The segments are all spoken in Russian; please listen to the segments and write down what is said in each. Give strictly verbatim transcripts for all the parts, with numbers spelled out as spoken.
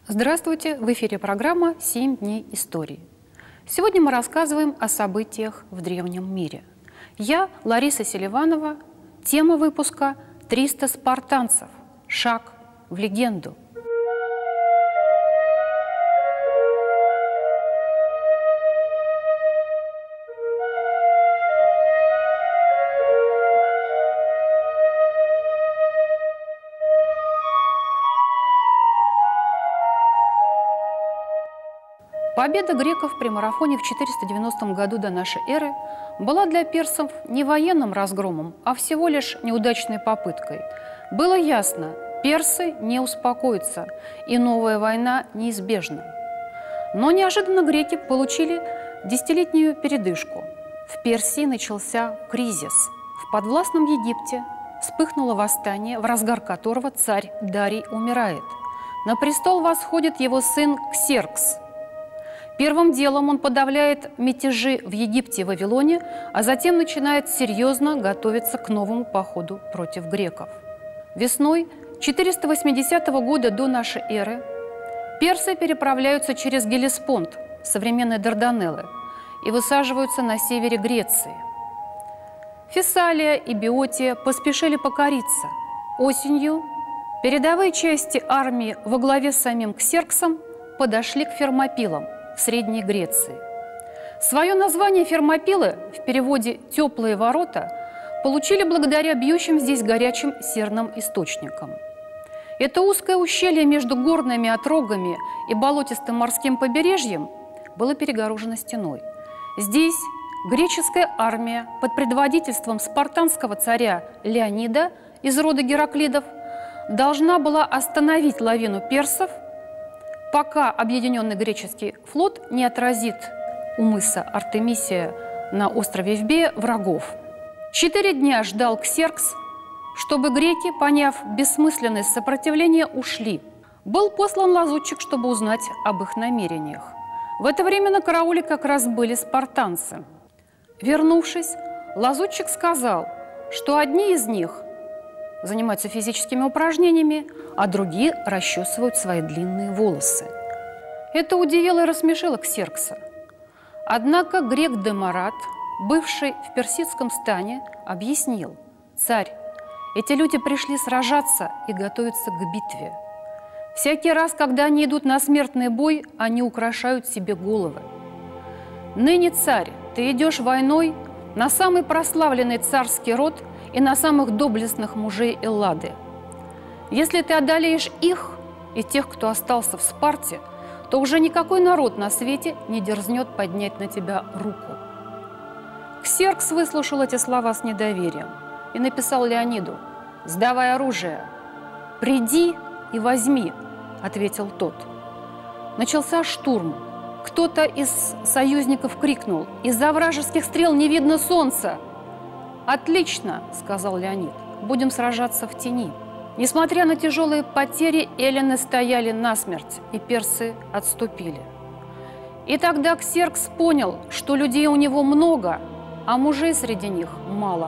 Здравствуйте! В эфире программа «Семь дней истории». Сегодня мы рассказываем о событиях в древнем мире. Я, Лариса Селиванова, тема выпуска «триста спартанцев. Шаг в легенду». Победа греков при марафоне в четыреста девяностом году до нашей эры была для персов не военным разгромом, а всего лишь неудачной попыткой. Было ясно, персы не успокоятся, и новая война неизбежна. Но неожиданно греки получили десятилетнюю передышку. В Персии начался кризис. В подвластном Египте вспыхнуло восстание, в разгар которого царь Дарий умирает. На престол восходит его сын Ксеркс. Первым делом он подавляет мятежи в Египте и Вавилоне, а затем начинает серьезно готовиться к новому походу против греков. Весной четыреста восьмидесятого года до нашей эры персы переправляются через Геллеспонд, современные Дарданеллы, и высаживаются на севере Греции. Фессалия и Биотия поспешили покориться. Осенью передовые части армии во главе с самим Ксерксом подошли к Фермопилам в Средней Греции. Свое название Фермопилы, в переводе «теплые ворота», получили благодаря бьющим здесь горячим серным источникам. Это узкое ущелье между горными отрогами и болотистым морским побережьем было перегорожено стеной. Здесь греческая армия под предводительством спартанского царя Леонида из рода Гераклидов должна была остановить лавину персов, пока объединенный греческий флот не отразит у мыса Артемисия на острове Эвбея врагов. Четыре дня ждал Ксеркс, чтобы греки, поняв бессмысленность сопротивления, ушли. Был послан лазутчик, чтобы узнать об их намерениях. В это время на карауле как раз были спартанцы. Вернувшись, лазутчик сказал, что одни из них занимаются физическими упражнениями, а другие расчесывают свои длинные волосы. Это удивило и рассмешило Ксеркса. Однако грек Демарат, бывший в персидском стане, объяснил: «Царь, эти люди пришли сражаться и готовятся к битве. Всякий раз, когда они идут на смертный бой, они украшают себе головы. Ныне, царь, ты идешь войной на самый прославленный царский род и на самых доблестных мужей Эллады. Если ты одолеешь их и тех, кто остался в Спарте, то уже никакой народ на свете не дерзнет поднять на тебя руку». Ксеркс выслушал эти слова с недоверием и написал Леониду: «Сдавай оружие». «Приди и возьми», — ответил тот. Начался штурм. Кто-то из союзников крикнул: «Из-за вражеских стрел не видно солнца!» «Отлично», — сказал Леонид, — «будем сражаться в тени». Несмотря на тяжелые потери, эллины стояли насмерть, и персы отступили. И тогда Ксеркс понял, что людей у него много, а мужей среди них мало.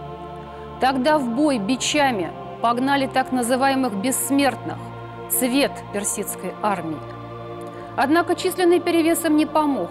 Тогда в бой бичами погнали так называемых бессмертных, цвет персидской армии. Однако численный перевес им не помог.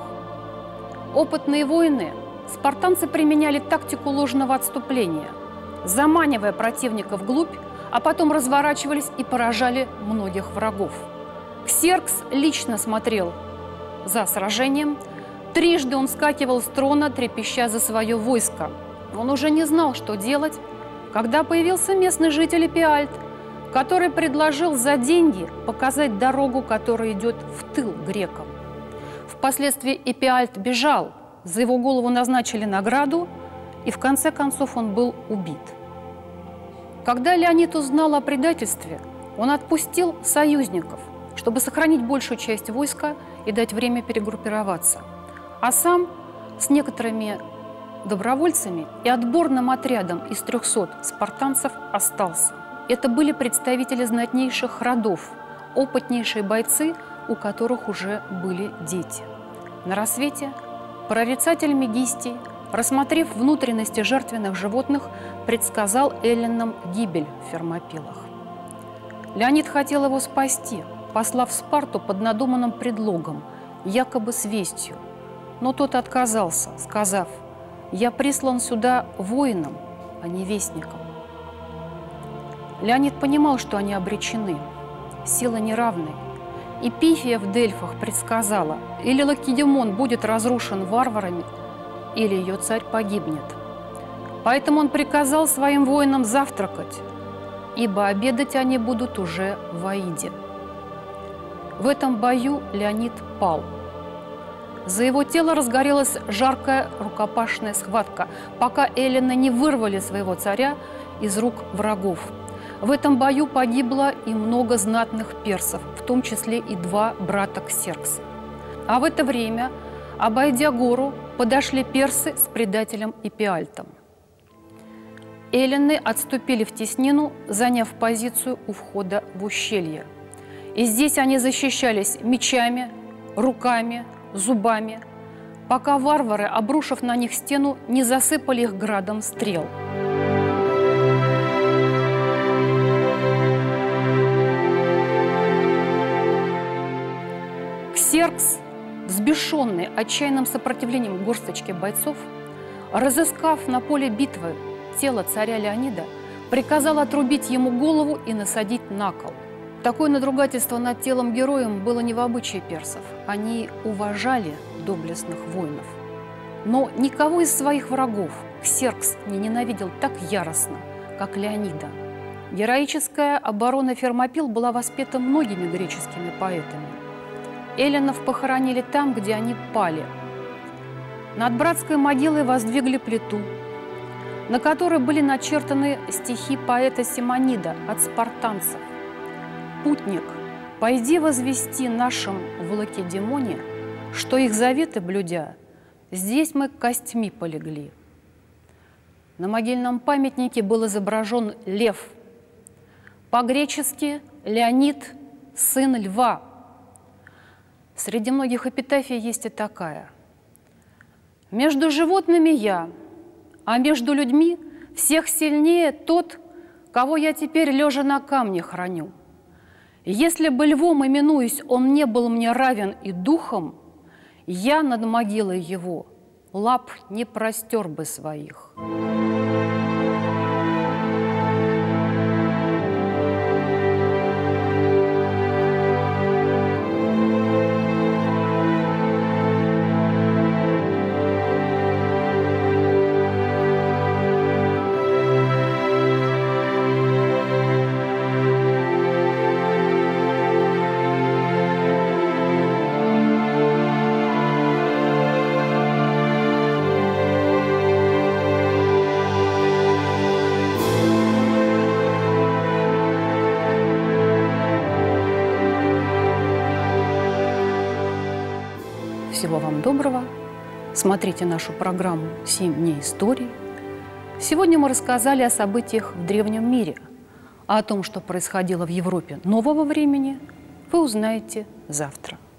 Опытные воины, спартанцы применяли тактику ложного отступления, заманивая противника вглубь, а потом разворачивались и поражали многих врагов. Ксеркс лично смотрел за сражением. Трижды он скакивал с трона, трепеща за свое войско. Он уже не знал, что делать, когда появился местный житель Эпиальт, который предложил за деньги показать дорогу, которая идет в тыл грекам. Впоследствии Эпиальт бежал, за его голову назначили награду, и в конце концов он был убит. Когда Леонид узнал о предательстве, он отпустил союзников, чтобы сохранить большую часть войска и дать время перегруппироваться. А сам с некоторыми добровольцами и отборным отрядом из трехсот спартанцев остался. Это были представители знатнейших родов, опытнейшие бойцы, у которых уже были дети. На рассвете прорицатель Мегистий, рассмотрев внутренности жертвенных животных, предсказал эллинам гибель в Фермопилах. Леонид хотел его спасти, послав в Спарту под надуманным предлогом, якобы с вестью. Но тот отказался, сказав: «Я прислан сюда воином, а не вестником». Леонид понимал, что они обречены, силы неравны. И Пифия в Дельфах предсказала: или Лакедемон будет разрушен варварами, или ее царь погибнет. Поэтому он приказал своим воинам завтракать, ибо обедать они будут уже в Аиде. В этом бою Леонид пал. За его тело разгорелась жаркая рукопашная схватка, пока эллины не вырвали своего царя из рук врагов. В этом бою погибло и много знатных персов, в том числе и два брата Ксеркса. А в это время, обойдя гору, подошли персы с предателем Эпиальтом. Эллины отступили в теснину, заняв позицию у входа в ущелье. И здесь они защищались мечами, руками, зубами, пока варвары, обрушив на них стену, не засыпали их градом стрел. Ксеркс, взбешенный отчаянным сопротивлением горсточки бойцов, разыскав на поле битвы тело царя Леонида, приказал отрубить ему голову и насадить на кол. Такое надругательство над телом героем было не в обычае персов. Они уважали доблестных воинов. Но никого из своих врагов Ксеркс не ненавидел так яростно, как Леонида. Героическая оборона Фермопил была воспета многими греческими поэтами. Эллинов похоронили там, где они пали. Над братской могилой воздвигли плиту, на которой были начертаны стихи поэта Симонида от спартанцев. «Путник, пойди возвести нашим в Лакедемоне, что их заветы блюдя, здесь мы костьми полегли». На могильном памятнике был изображен лев. По-гречески «Леонид, сын льва». Среди многих эпитафий есть и такая: «Между животными я, а между людьми всех сильнее тот, кого я теперь лежа на камне храню. Если бы львом именуясь, он не был мне равен и духом, я над могилой его лап не простер бы своих». Всего вам доброго. Смотрите нашу программу «Семь дней истории». Сегодня мы рассказали о событиях в древнем мире, а о том, что происходило в Европе нового времени, вы узнаете завтра.